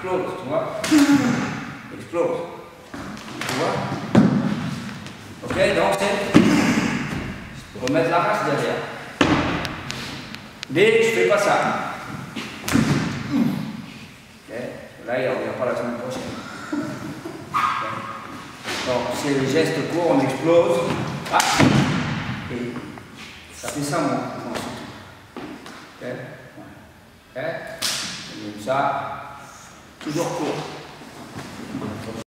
explose, tu vois. Explose. Tu vois. Ok, donc c'est remettre la race derrière. Mais je fais pas ça. Okay. Là, il ne revient pas la semaine prochaine. Okay. Donc, c'est les gestes courts, on explose. Ah. Et ça fait ça, moi. Ok. Ok. Comme ça. Toujours court.